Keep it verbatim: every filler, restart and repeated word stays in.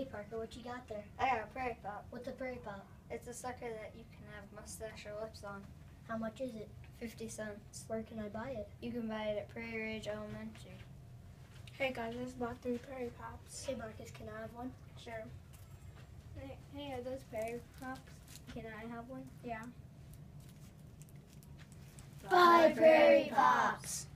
Hey Parker, what you got there? I got a Prairie Pop. What's a Prairie Pop? It's a sucker that you can have mustache or lips on. How much is it? fifty cents. Where can I buy it? You can buy it at Prairie Ridge Elementary. Hey guys, I just bought three Prairie Pops. Hey Marcus, can I have one? Sure. Hey, hey, are those Prairie Pops? Can I have one? Yeah. Bye, Prairie Pops!